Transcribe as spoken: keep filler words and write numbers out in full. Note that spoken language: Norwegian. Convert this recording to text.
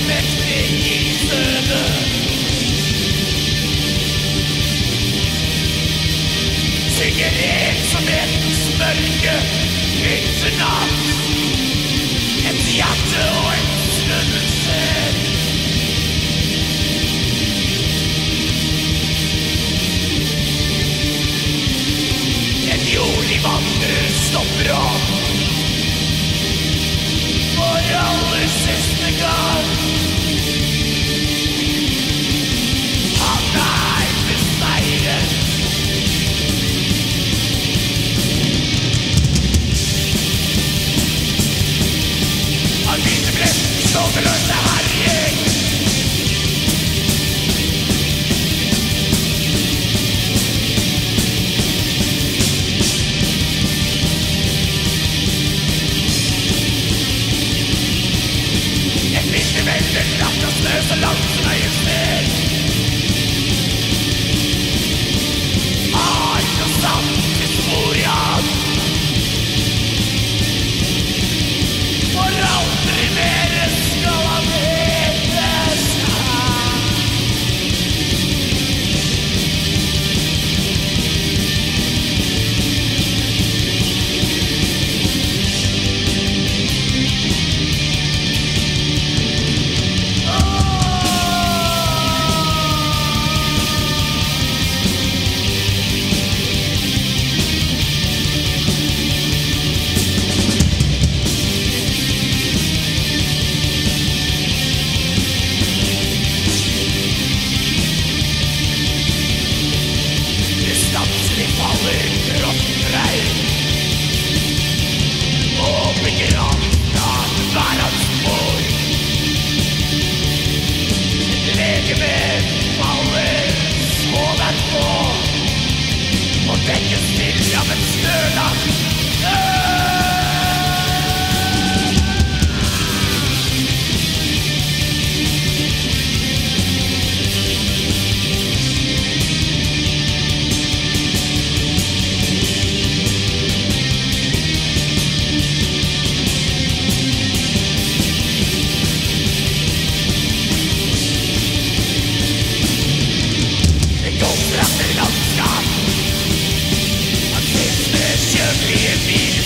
mektig isøde. Synger ensomhetens mørke vinternatt. Et hjerte og en snønnelse. En jordlig vandrer stopper opp for aller siste gang. Han er beseiret. Han viser bretten nådeløse herjing. Veldig kraft og snø så langt som øyet ser. Ark og sant historien. For aldri mer skal han hetes. Landskap, han siste kjølige bil.